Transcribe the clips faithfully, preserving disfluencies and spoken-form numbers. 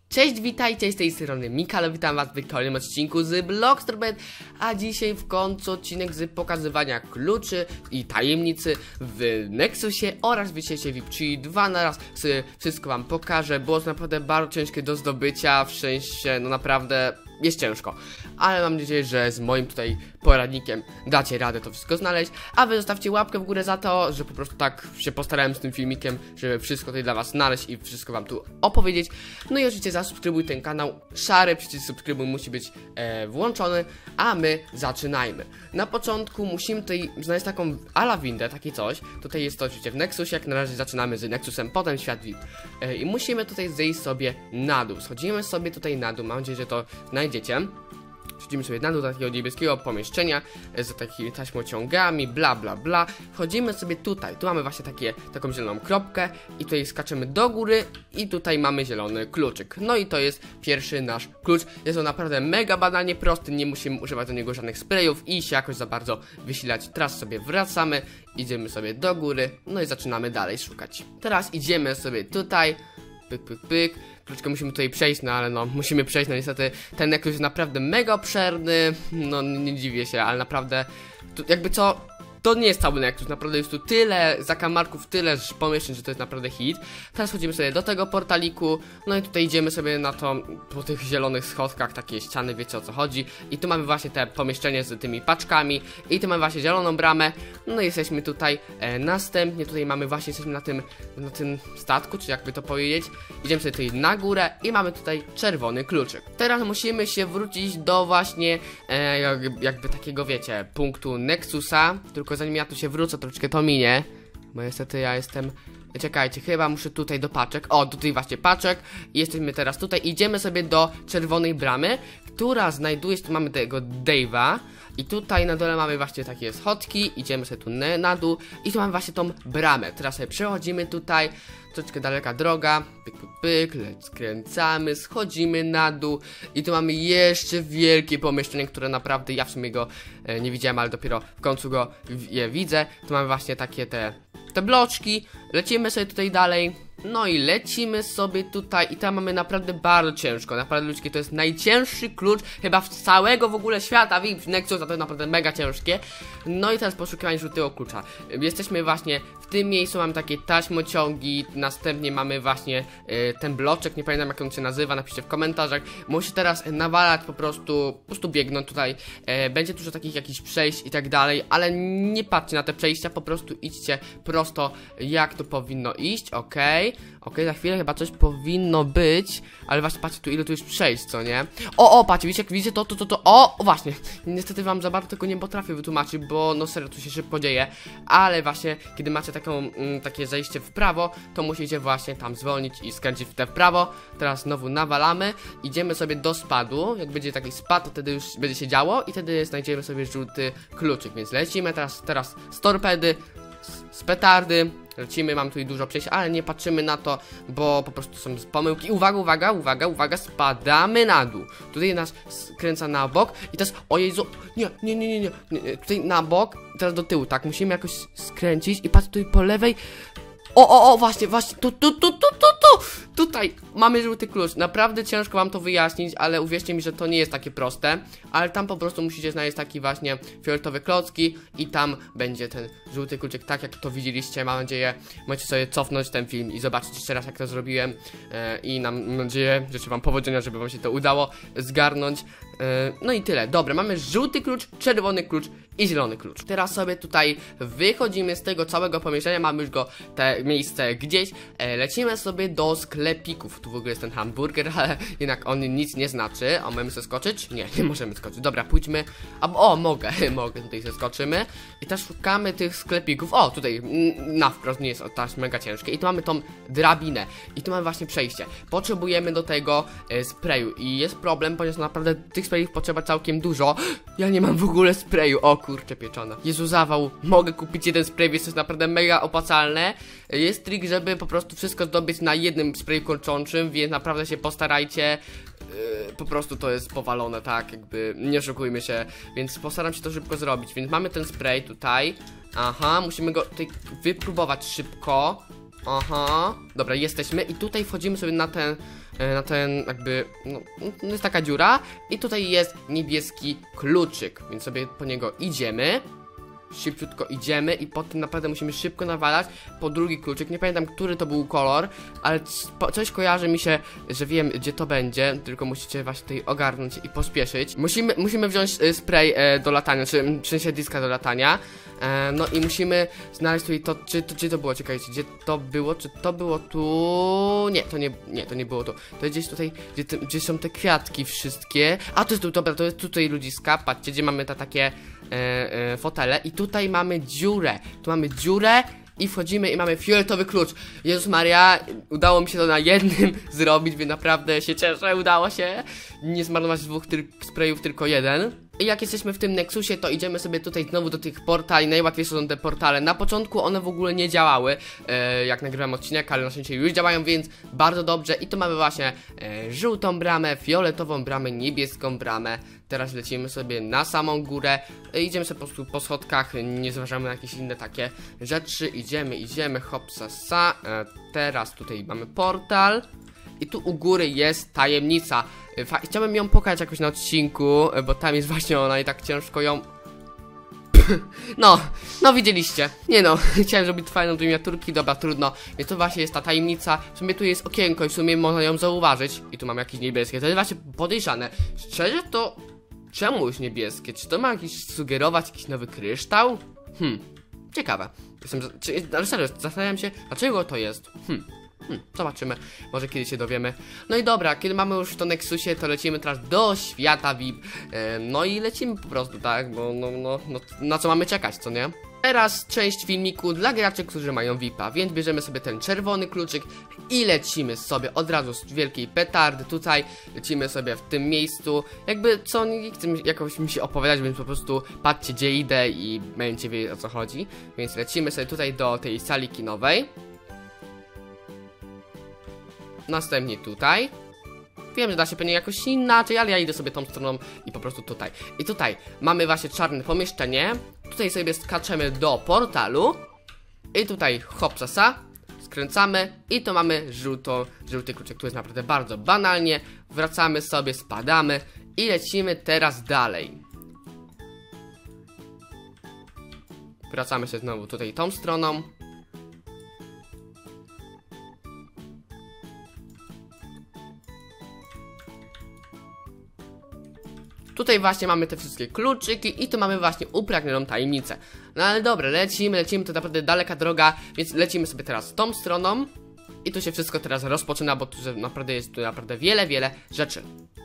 Cześć, witajcie, z tej strony Mikalo, witam was w kolejnym odcinku z Bloxtrobet, a dzisiaj w końcu odcinek z pokazywania kluczy i tajemnicy w Nexusie oraz w świecie V I P, czyli dwa na raz wszystko wam pokażę. Było to naprawdę bardzo ciężkie do zdobycia, w sensie, no naprawdę jest ciężko, ale mam nadzieję, że z moim tutaj poradnikiem dacie radę to wszystko znaleźć, a wy zostawcie łapkę w górę za to, że po prostu tak się postarałem z tym filmikiem, żeby wszystko tutaj dla was znaleźć i wszystko wam tu opowiedzieć. No i oczywiście zasubskrybuj ten kanał, szary przycisk subskrybuj musi być e, włączony, a my zaczynajmy. Na początku musimy tutaj znaleźć taką ala windę, takie coś. Tutaj jest to oczywiście w Nexusie, jak na razie zaczynamy z Nexusem, potem świat V I P e, i musimy tutaj zejść sobie na dół. Schodzimy sobie tutaj na dół, mam nadzieję, że to znajdziecie. Wchodzimy sobie na dół do takiego niebieskiego pomieszczenia z takimi taśmociągami, bla bla bla. Wchodzimy sobie tutaj, tu mamy właśnie takie, taką zieloną kropkę i tutaj skaczemy do góry i tutaj mamy zielony kluczyk. No i to jest pierwszy nasz klucz. Jest on naprawdę mega banalnie prosty, nie musimy używać do niego żadnych sprayów i się jakoś za bardzo wysilać. Teraz sobie wracamy, idziemy sobie do góry, no i zaczynamy dalej szukać. Teraz idziemy sobie tutaj, pyk pyk pyk. Troszeczkę musimy tutaj przejść, no ale no, musimy przejść, no niestety ten Nexus jest naprawdę mega obszerny, no nie, nie dziwię się, ale naprawdę, tu, jakby co, to nie jest cały Nexus, naprawdę jest tu tyle zakamarków, tyle pomieszczeń, że to jest naprawdę hit. Teraz chodzimy sobie do tego portaliku, no i tutaj idziemy sobie na to, po tych zielonych schodkach, takie ściany, wiecie o co chodzi. I tu mamy właśnie te pomieszczenie z tymi paczkami i tu mamy właśnie zieloną bramę, no i jesteśmy tutaj. E, następnie tutaj mamy właśnie, jesteśmy na tym, na tym statku, czy jakby to powiedzieć. Idziemy sobie tutaj na górę i mamy tutaj czerwony kluczyk. Teraz musimy się wrócić do właśnie, e, jakby, jakby takiego, wiecie, punktu Nexusa, tylko zanim ja tu się wrócę, troszeczkę to minie, bo niestety ja jestem... Czekajcie, chyba muszę tutaj do paczek. O, tutaj właśnie paczek. I jesteśmy teraz tutaj. Idziemy sobie do czerwonej bramy, która znajduje się, tu mamy tego Dave'a. I tutaj na dole mamy właśnie takie schodki. Idziemy sobie tu na dół. I tu mamy właśnie tą bramę. Teraz sobie przechodzimy tutaj. Troszeczkę daleka droga. Pyk, pyk, pyk. Skręcamy, schodzimy na dół. I tu mamy jeszcze wielkie pomieszczenie, które naprawdę ja w sumie go e, nie widziałem, ale dopiero w końcu go w, je widzę. Tu mamy właśnie takie te... te bloczki, lecimy sobie tutaj dalej, no i lecimy sobie tutaj i tam mamy naprawdę bardzo ciężko, naprawdę ludzkie, to jest najcięższy klucz chyba w całego w ogóle świata, V I P, Nexus, to jest naprawdę mega ciężkie. No i teraz poszukiwanie żółtego klucza, jesteśmy właśnie w tym miejscu, mamy takie taśmociągi, następnie mamy właśnie y, ten bloczek, nie pamiętam jak on się nazywa, napiszcie w komentarzach. Musi teraz nawalać po prostu, po prostu biegnąć tutaj, y, będzie dużo takich jakichś przejść i tak dalej, ale nie patrzcie na te przejścia, po prostu idźcie prosto jak to powinno iść, okej. Okay. Okej, okay, za chwilę chyba coś powinno być, ale właśnie patrzcie tu ile tu jest przejść, co nie? O, o, patrzcie, widzicie, jak widzicie to, to, to, to, o, o, właśnie. Niestety wam za bardzo tego nie potrafię wytłumaczyć, bo no serio, tu się szybko dzieje, ale właśnie, kiedy macie taką, mm, takie zejście w prawo, to musicie właśnie tam zwolnić i skręcić w te w prawo. Teraz znowu nawalamy, idziemy sobie do spadu, jak będzie taki spad, to wtedy już będzie się działo i wtedy znajdziemy sobie żółty kluczyk, więc lecimy teraz, teraz z torpedy, z, z petardy. Lecimy, mam tutaj dużo przejść, ale nie patrzymy na to, bo po prostu są pomyłki. Uwaga, uwaga, uwaga, uwaga, spadamy na dół. Tutaj nas skręca na bok i teraz, o Jezu, nie, nie, nie, nie, nie, nie. Tutaj na bok, teraz do tyłu, tak, musimy jakoś skręcić i patrz tutaj po lewej. O, o, o, właśnie, właśnie, tu, tu, tu, tu, tu, tu, tutaj mamy żółty klucz. Naprawdę ciężko wam to wyjaśnić, ale uwierzcie mi, że to nie jest takie proste. Ale tam po prostu musicie znaleźć taki właśnie fioletowe klocki i tam będzie ten żółty kluczyk, tak jak to widzieliście. Mam nadzieję, możecie sobie cofnąć ten film i zobaczyć jeszcze raz jak to zrobiłem. e, I mam nadzieję, życzę wam powodzenia, żeby wam się to udało zgarnąć. e, No i tyle, dobra, mamy żółty klucz, czerwony klucz i zielony klucz. Teraz sobie tutaj wychodzimy z tego całego pomieszczenia, mamy już go te miejsce gdzieś, e, lecimy sobie do sklepików. Tu w ogóle jest ten hamburger, ale jednak on nic nie znaczy. O, możemy sobie skoczyć? Nie, nie możemy skoczyć. Dobra, pójdźmy. A, o, mogę, mogę, tutaj sobie skoczymy. I teraz szukamy tych sklepików. O, tutaj na wprost nie jest to aż mega ciężkie. I tu mamy tą drabinę. I tu mamy właśnie przejście. Potrzebujemy do tego e, sprayu. I jest problem, ponieważ naprawdę tych sprayów potrzeba całkiem dużo. Ja nie mam w ogóle sprayu. O kurczę pieczona. Jezu, zawał. Mogę kupić jeden spray, więc to jest naprawdę mega opłacalne. Jest trik, żeby po prostu wszystko zdobyć na jednym sprayu kończącym, więc naprawdę się postarajcie. Yy, po prostu to jest powalone, tak, jakby nie oszukujmy się, więc postaram się to szybko zrobić. Więc mamy ten spray tutaj. Aha, musimy go tutaj wypróbować szybko. Aha, dobra, jesteśmy i tutaj wchodzimy sobie na ten e, na ten jakby, no, no jest taka dziura i tutaj jest niebieski kluczyk, więc sobie po niego idziemy. Szybciutko idziemy i potem naprawdę musimy szybko nawalać po drugi kluczyk. Nie pamiętam, który to był kolor, ale coś kojarzy mi się, że wiem, gdzie to będzie. Tylko musicie właśnie tutaj ogarnąć i pospieszyć. Musimy, musimy wziąć spray e, do latania, czy w sensie diska do latania. e, No i musimy znaleźć tutaj to, czy to, czy to było, czekajcie, gdzie to było, czy to było tu. Nie, to nie, nie, to nie było tu. To jest gdzieś tutaj, gdzie, te, gdzie są te kwiatki wszystkie. A to jest tu, dobra, to jest tutaj ludziska. Patrzcie, gdzie mamy te takie E, e, fotele i tutaj mamy dziurę. Tu mamy dziurę i wchodzimy i mamy fioletowy klucz. Jezus Maria, udało mi się to na jednym zrobić, więc naprawdę się cieszę, udało się nie zmarnować dwóch tyl sprayów, tylko jeden. I jak jesteśmy w tym Nexusie, to idziemy sobie tutaj znowu do tych portali. Najłatwiejsze są te portale. Na początku one w ogóle nie działały, e, jak nagrywam odcinek, ale na szczęście już działają, więc bardzo dobrze. I tu mamy właśnie e, żółtą bramę, fioletową bramę, niebieską bramę. Teraz lecimy sobie na samą górę. E, idziemy sobie po prostu po schodkach, nie zważamy na jakieś inne takie rzeczy. Idziemy, idziemy, hopsa sa. E, teraz tutaj mamy portal. I tu u góry jest tajemnica. Fa Chciałbym ją pokazać jakoś na odcinku, bo tam jest właśnie ona i tak ciężko ją... No, no widzieliście. Nie no, chciałem zrobić fajną do miniaturki, dobra, trudno. Więc to właśnie jest ta tajemnica. W sumie tu jest okienko i w sumie można ją zauważyć. I tu mam jakieś niebieskie, to jest właśnie podejrzane. Szczerze to... Czemu już niebieskie? Czy to ma jakiś sugerować jakiś nowy kryształ? Hmm, ciekawe. Jestem... Czy, ale serio, zastanawiam się, dlaczego to jest. Hmm. Hmm, zobaczymy, może kiedyś się dowiemy. No i dobra, kiedy mamy już to Nexusie, to lecimy teraz do świata V I P. e, No i lecimy po prostu, tak, bo no, no, no, na co mamy czekać, co nie? Teraz część filmiku dla graczy, którzy mają V I P a, więc bierzemy sobie ten czerwony kluczyk i lecimy sobie od razu z wielkiej petardy. Tutaj lecimy sobie w tym miejscu. Jakby co, nie chcę jakoś mi się opowiadać, więc po prostu patrzcie, gdzie idę i będziecie wiedzieć, o co chodzi. Więc lecimy sobie tutaj do tej sali kinowej. Następnie tutaj. Wiem, że da się pewnie jakoś inaczej, ale ja idę sobie tą stroną i po prostu tutaj. I tutaj mamy właśnie czarne pomieszczenie. Tutaj sobie skaczemy do portalu. I tutaj hopsasa. Skręcamy i to mamy żółto, żółty kluczyk, który jest naprawdę bardzo banalnie. Wracamy sobie, spadamy i lecimy teraz dalej. Wracamy się znowu tutaj tą stroną. Tutaj właśnie mamy te wszystkie kluczyki i tu mamy właśnie upragnioną tajemnicę. No ale dobra, lecimy, lecimy, to naprawdę daleka droga, więc lecimy sobie teraz tą stroną. I tu się wszystko teraz rozpoczyna, bo tu naprawdę jest tu naprawdę wiele, wiele rzeczy.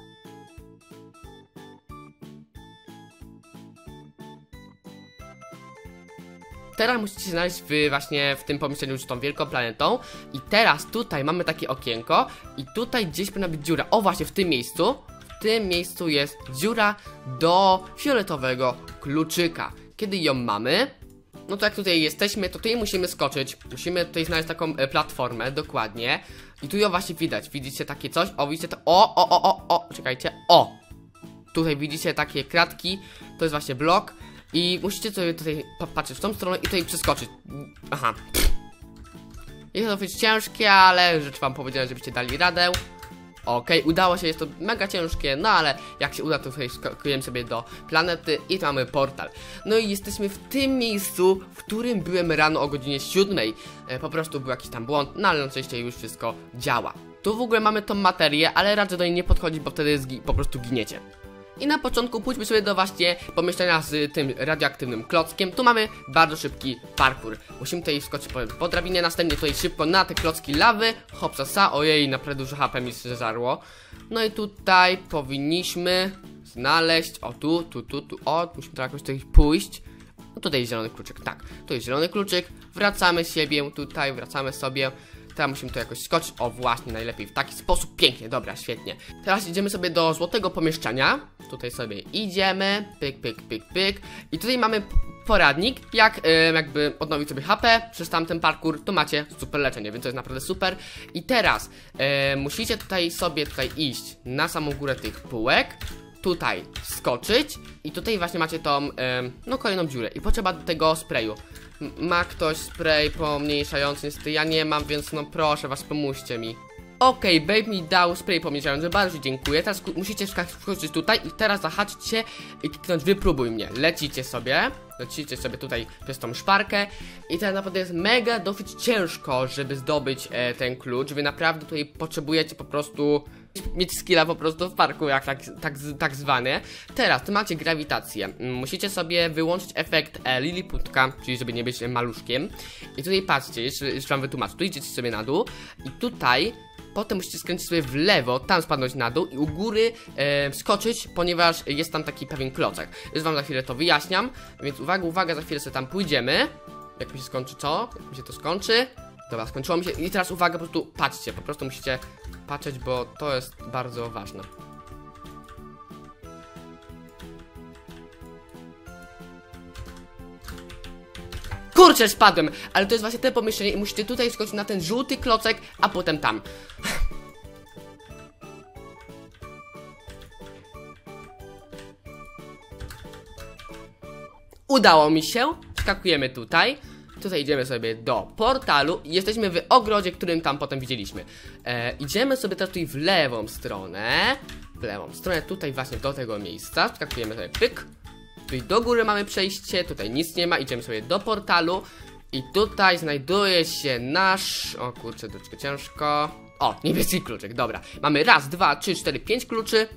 Teraz musicie się znaleźć w, właśnie w tym pomieszczeniu z tą wielką planetą. I teraz tutaj mamy takie okienko i tutaj gdzieś powinna być dziura. O właśnie, w tym miejscu. W tym miejscu jest dziura do fioletowego kluczyka. Kiedy ją mamy, no to jak tutaj jesteśmy, to tutaj musimy skoczyć. Musimy tutaj znaleźć taką e, platformę, dokładnie. I tu ją właśnie widać. Widzicie takie coś? O, widzicie to? O, o, o, o, o, czekajcie. O! Tutaj widzicie takie kratki. To jest właśnie blok. I musicie sobie tutaj patrzeć w tą stronę i tutaj przeskoczyć. Aha. Jest to dosyć ciężkie, ale rzecz wam powiedziałem, żebyście dali radę. Okej, okay, udało się, jest to mega ciężkie, no ale jak się uda, to tutaj skakujemy sobie do planety i tu mamy portal. No i jesteśmy w tym miejscu, w którym byłem rano o godzinie siódmej. E, po prostu był jakiś tam błąd, no ale na szczęście już wszystko działa. Tu w ogóle mamy tą materię, ale radzę do niej nie podchodzić, bo wtedy po prostu giniecie. I na początku pójdźmy sobie do właśnie pomieszczenia z tym radioaktywnym klockiem. Tu mamy bardzo szybki parkour. Musimy tutaj wskoczyć po, po drabinie, następnie tutaj szybko na te klocki lawy. Hopsasa, ojej, naprawdę dużo H P mi się żarło. No i tutaj powinniśmy znaleźć, o tu, tu, tu, tu, o, musimy teraz jakoś tutaj pójść. No tutaj jest zielony kluczyk, tak, tu jest zielony kluczyk. Wracamy siebie, tutaj wracamy sobie. Teraz musimy to jakoś skoczyć, o właśnie, najlepiej w taki sposób, pięknie, dobra, świetnie. Teraz idziemy sobie do złotego pomieszczenia. Tutaj sobie idziemy, pyk, pyk, pyk, pyk. I tutaj mamy poradnik, jak yy, jakby odnowić sobie H P przez tamten parkour, to macie super leczenie, więc to jest naprawdę super. I teraz yy, musicie tutaj sobie tutaj iść na samą górę tych półek. Tutaj skoczyć i tutaj właśnie macie tą, yy, no kolejną dziurę i potrzeba do tego sprayu. Ma ktoś spray pomniejszający? Niestety ja nie mam, więc no proszę was, pomóżcie mi. Okej, okay, Babe mi dał spray pomniejszający, bardzo dziękuję. Teraz musicie wskoczyć tutaj i teraz zahaczyć się i kliknąć wypróbuj mnie. Lecicie sobie, lecicie sobie tutaj przez tą szparkę i teraz naprawdę jest mega dosyć ciężko, żeby zdobyć e, ten klucz. Wy naprawdę tutaj potrzebujecie po prostu mieć skilla po prostu w parku, jak tak, tak, tak zwane. Teraz, tu macie grawitację. Musicie sobie wyłączyć efekt e, Liliputka, czyli żeby nie być maluszkiem. I tutaj patrzcie, jeszcze, jeszcze wam wytłumaczę. Tu idziecie sobie na dół i tutaj potem musicie skręcić sobie w lewo, tam spadnąć na dół i u góry e, skoczyć, ponieważ jest tam taki pewien klocek. Już wam za chwilę to wyjaśniam, więc uwaga, uwaga, za chwilę sobie tam pójdziemy. Jak mi się skończy co? Jak mi się to skończy? Dobra, skończyło mi się i teraz uwaga, po prostu patrzcie, po prostu musicie patrzeć, bo to jest bardzo ważne. Kurczę, spadłem, ale to jest właśnie te pomieszczenie i musicie tutaj skoczyć na ten żółty klocek, a potem tam. Udało mi się, skakujemy tutaj. Tutaj idziemy sobie do portalu i jesteśmy w ogrodzie, którym tam potem widzieliśmy. e, Idziemy sobie teraz tutaj w lewą stronę. W lewą stronę, tutaj właśnie do tego miejsca. Skakujemy sobie, pyk. Tutaj do góry mamy przejście, tutaj nic nie ma, idziemy sobie do portalu. I tutaj znajduje się nasz... O kurczę, troszeczkę ciężko. O, niebieski kluczyk, dobra. Mamy raz, dwa, trzy, cztery, pięć kluczy.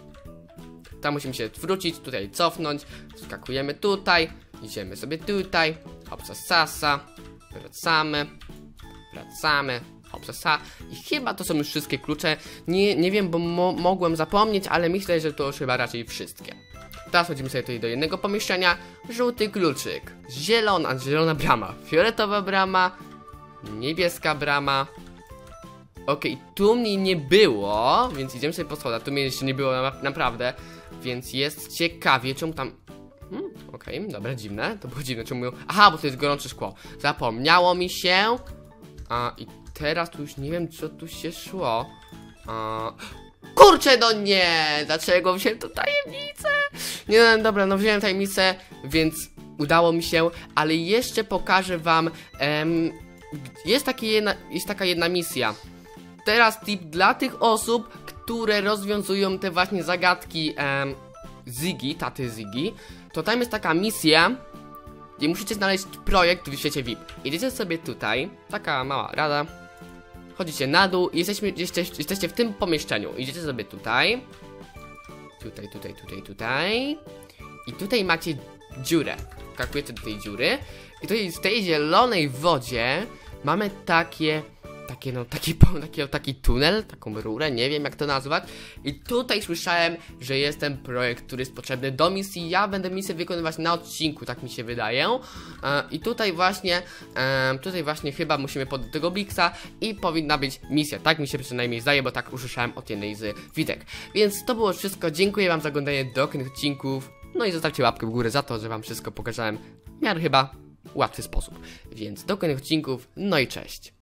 Tam musimy się wrócić, tutaj cofnąć. Skakujemy tutaj, idziemy sobie tutaj. Hopsa sasa, wracamy, wracamy, hopsa sa. I chyba to są już wszystkie klucze. Nie, nie wiem, bo mo mogłem zapomnieć, ale myślę, że to już chyba raczej wszystkie. Teraz chodzimy sobie tutaj do jednego pomieszczenia. Żółty kluczyk, zielona, zielona brama, fioletowa brama, niebieska brama. Okej, okay, tu mnie nie było, więc idziemy sobie po schodach. Tu mnie jeszcze nie było na naprawdę, więc jest ciekawie, czemu tam... Hmm, okej, okay, dobra, dziwne, to było dziwne, czemu... Aha, bo to jest gorące szkło. Zapomniało mi się. A, i teraz tu już nie wiem, co tu się szło. A... Kurczę, no nie! Dlaczego wziąłem tu tajemnicę? Nie, no dobra, no wziąłem tajemnicę, więc udało mi się, ale jeszcze pokażę wam... Em, jest, taki jedna, jest taka jedna misja. Teraz tip dla tych osób, które rozwiązują te właśnie zagadki em, Ziggy, taty Ziggy. To tam jest taka misja, gdzie musicie znaleźć projekt w świecie V I P. Idziecie sobie tutaj, taka mała rada. Chodzicie na dół i jesteśmy, jesteście, jesteście w tym pomieszczeniu. Idziecie sobie tutaj. Tutaj, tutaj, tutaj, tutaj. I tutaj macie dziurę. Skakujecie do tej dziury. I tutaj w tej zielonej wodzie mamy takie... Takie no, taki, taki, taki tunel, taką rurę, nie wiem jak to nazwać. I tutaj słyszałem, że jest ten projekt, który jest potrzebny do misji. Ja będę misję wykonywać na odcinku, tak mi się wydaje. e, I tutaj właśnie, e, tutaj właśnie chyba musimy podać tego Blixa i powinna być misja. Tak mi się przynajmniej zdaje, bo tak usłyszałem od jednej z witek. Więc to było wszystko, dziękuję wam za oglądanie do kolejnych odcinków. No i zostawcie łapkę w górę za to, że wam wszystko pokazałem w miarę chyba łatwy sposób. Więc do kolejnych odcinków, no i cześć.